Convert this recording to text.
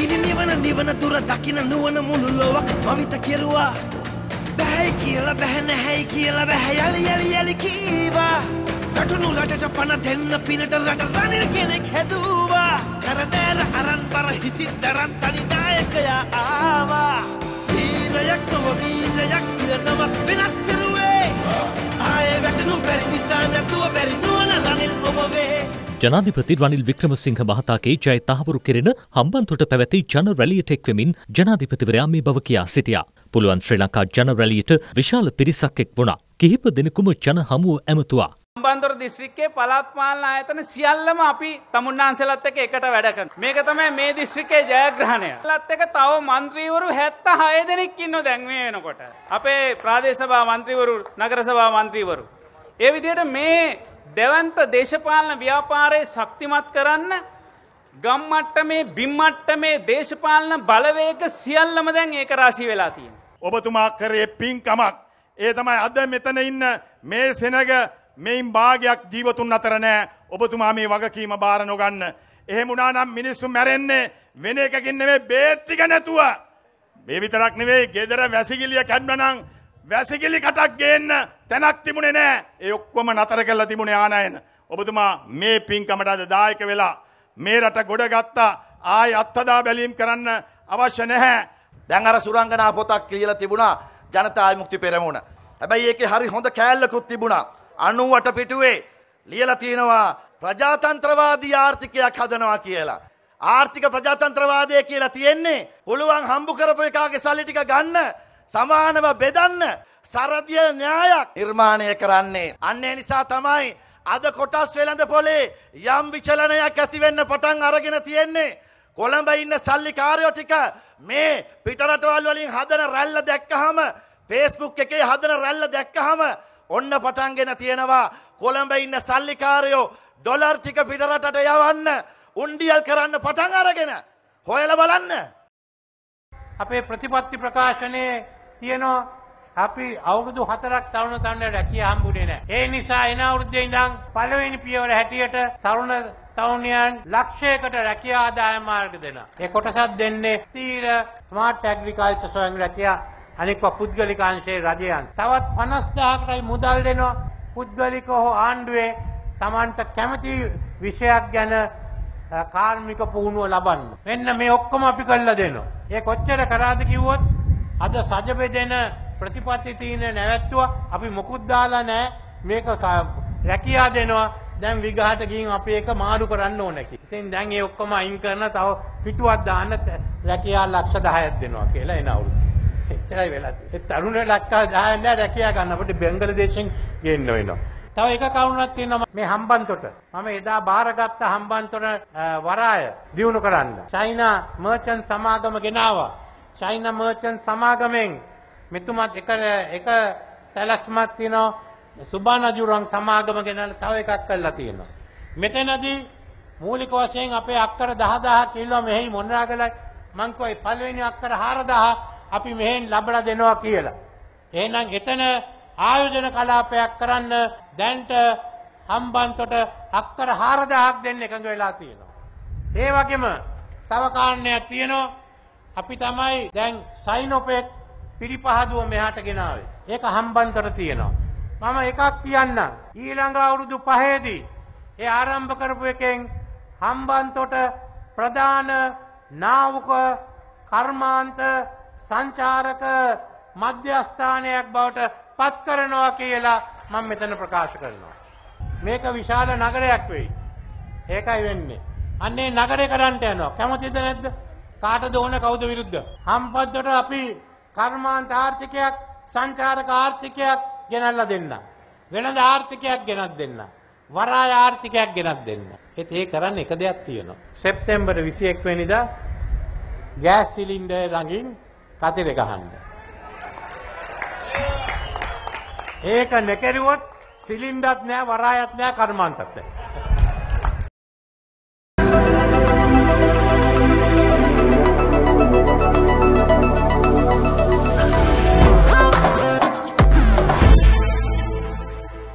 දකින නිවන දුර දකින නුවණ මුළු ලොවක් මවිත කෙරුවා බැහැයි කියලා බැහැ නැහැයි කියලා බැහැ යලි කීවා රටුණු රටට පණ දෙන්න පිනට රට රනිල් කෙනෙක් හැදුවා කරනෑර අරන් බර හිසිත් දරන් තනි නායකයා ආවා වීරයක් නොව වීරයක් ඉර නමක් වෙනස් කරුවේ ආයේ වැටනු බැරි නිසා නැතුව බැරි නුවණ රනිල් ඔබවේ ජනාධිපති රනිල් වික්‍රමසිංහ මහතාගේ ජය තහවුරු කෙරෙන හම්බන්තොට පැවැති ජන රැලියට එක්වෙමින් ජනාධිපතිවරයා මේ බව කියා සිටියා. පුළුවන් ශ්‍රී ලංකා ජන රැලියට විශාල පිරිසක් එක් වුණා. කිහිප දිනකම ජන හමුව ඇමතුවා. හම්බන්තොට දිස්ත්‍රික්කයේ පළාත් පාලන ආයතන සියල්ලම අපි තමුන්නාන්සලත් එක්ක එකට වැඩ කරනවා. මේක තමයි මේ දිස්ත්‍රික්කයේ ජයග්‍රහණය. ලත් එක තව മന്ത്രിවරු 76 දෙනෙක් ඉන්නෝ දැන් මේ වෙනකොට. අපේ ප්‍රාදේශ සභා മന്ത്രിවරු, නගර සභා മന്ത്രിවරු. ඒ විදිහට මේ දෙවන්ත දේශපාලන ව්‍යාපාරයේ ශක්තිමත් කරන්න ගම් මට්ටමේ බිම් මට්ටමේ දේශපාලන බලවේග සියල්ලම දැන් ඒක රාශී වෙලා තියෙනවා. ඔබතුමා කරේ පින්කමක්. ඒ තමයි අද මෙතන ඉන්න මේ සෙනග මේන් භාගයක් ජීවතුන් අතර නැහැ. ඔබතුමා මේ වගකීම බාර නොගන්න. එහෙම වුණා නම් මිනිස්සු මැරෙන්නේ වෙන එකකින් නෙවෙයි බේත් ටික නැතුව. මේ විතරක් නෙවෙයි ගෙදර වැසිකිළිය කැඩුණා නම් වැසිකිලි කටක් ගේන්න තැනක් තිබුණේ නැහැ. ඒ ඔක්කොම නතර කරලා තිබුණේ ආනයන. ඔබතුමා මේ පින්කමට අද දායක වෙලා මේ රට ගොඩ ගත්තා. ආයි අත්හදා බැලීම් කරන්න අවශ්‍ය නැහැ. දැන් අර සුරංගනා පොතක් කියලා තිබුණා ජනතා විමුක්ති පෙරමුණ. හැබැයි ඒකේ හරි හොඳ කෑල්ලකුත් තිබුණා. 98 පිටුවේ ලියලා තියෙනවා ප්‍රජාතන්ත්‍රවාදී ආර්ථිකයක් හදනවා කියලා. ආර්ථික ප්‍රජාතන්ත්‍රවාදය කියලා තියෙන්නේ පුළුවන් හම්බ කරපු එකාගේ සල්ලි ටික ගන්න සමානව බෙදන්න සරදිය න්‍යායක් නිර්මාණය කරන්නේ. අන්න ඒ නිසා තමයි අද කොටස් වෙළඳ පොලේ යම් විචලනයක් ඇති වෙන්න පටන් අරගෙන තියෙන්නේ. කොළඹ ඉන්න සල්ලිකාරයෝ ටික මේ පිටරටවල් වලින් හදන රැල්ල දැක්කහම Facebook එකේ හදන රැල්ල දැක්කහම ඔන්න පටන්ගෙන තියෙනවා කොළඹ ඉන්න සල්ලිකාරයෝ ඩොලර් ටික පිටරටට යවන්න උණ්ඩියල් කරන්න පටන් අරගෙන හොයලා බලන්න. අපේ ප්‍රතිපත්ති ප්‍රකාශනයේ තියෙනවා අපි අවුරුදු 4ක් තරුණ රැකියාව හම්බුනේ නැහැ. ඒ නිසා එන අවුරුද්දේ ඉඳන් පළවෙනි පියවර හැටියට තරුණ තරුණියන් ලක්ෂයකට රැකියාව ආදායම මාර්ග දෙනවා. ඒ කොටසක් දෙන්නේ ස්ථීර ස්මාර්ට් ඇග්‍රිකල්චර් ස්වයං රැකියාව අනික පුද්ගලික අංශයේ රජයේ අංශ. තවත් 50000කටයි මුදල් දෙනවා පුද්ගලික හෝ ආණ්ඩුවේ Tamanට කැමති විෂයක් ගැන කාර්මික පුහුණුව ලබන්න. මෙන්න මේ ඔක්කොම අපි කරලා දෙනවා. ඒ කොච්චර කරාද කිව්වොත් අද සජ බෙදෙන ප්‍රතිපත්ති තීන නැවැත්තුවා අපි මොකුත් දාලා නැහැ. මේක රැකියාව දෙනවා. දැන් විගහට ගිහින් අපි ඒක මාරු කරන්න ඕනේ කි. ඉතින් දැන් ඒ ඔක්කොම අයින් කරන තව පිටුවක් දාන්න රැකියාව ලක්ෂ 10ක් දෙනවා කියලා එන අවුරුදු. එච්චරයි වෙලා තියෙන්නේ. ඒ තරුණ ලක්ෂ 10ක් නෑ රැකියාව ගන්න අපිට බංගලාදේශෙන් ගෙන්න වෙනවා. තව එක කරුණක් තියෙනවා මේ හම්බන්තොට. මම එදා බාරගත්ත හම්බන්තොට වරාය දියුණු කරන්න. චයිනා මර්චන්ට් සමාගම ගෙනාවා. චයිනා මර්චන්ට් සමාගමෙන් මෙතුමත් එක සැලැස්මක් තියෙනවා. සුබානජුරන් සමාගම ගෙනල්ලා තව එකක් කරලා තියෙනවා. මෙතනදී මූලික වශයෙන් අපේ අක්කර 10000 කිල්ලුවා මෙහි මොනරාගලයි මං කියයි පළවෙනි අක්කර 4000 අපි මෙහෙන් ලබලා දෙනවා කියලා. එහෙනම් එතන ආයෝජන කලාපයක් කරන්න දැන්ට හම්බන්තොට අක්කර 4000ක් දෙන්න එකඟ වෙලා තියෙනවා. ඒ වගේම තව කාරණයක් තියෙනවා. අපි තමයි දැන් සයිනොපෙක් පිරිපහදුව මෙහාට ගෙනාවේ. ඒක හම්බන්තොට තියෙනවා. මම එකක් කියන්නම්. ඊළඟ අවුරුදු 5ේදී ඒ ආරම්භ කරපු එකෙන් හම්බන්තොට ප්‍රධාන නාවක කර්මාන්ත සංචාරක මධ්‍යස්ථානයක් බවට පත් කරනවා කියලා මම මෙතන ප්‍රකාශ කරනවා. මේක විශාල නගරයක් වෙයි. ඒකයි වෙන්නේ. අන්නේ නගරේ කරන්ට යනවා. කැමතිද නැද්ද? කාටද ඕන කවුද විරුද්ධ? හම්බන්තොට අපි කර්මාන්ත ආර්ථිකයක් සංචාරක ආර්ථිකයක් ගෙනල්ලා දෙන්න. වෙළඳ ආර්ථිකයක් ගෙනත් දෙන්න. වරාය ආර්ථිකයක් ගෙනත් දෙන්න. ඒ කරන්න එක දෙයක් තියෙනවා. සැප්තැම්බර් 21 වෙනිදා ගෑස් සිලින්ඩර් ළඟින් කතරේ ගහන්න. ඒක නැකරුවොත් සිලින්ඩර්ත් නෑ වරායත් නෑ කර්මාන්තත් නෑ.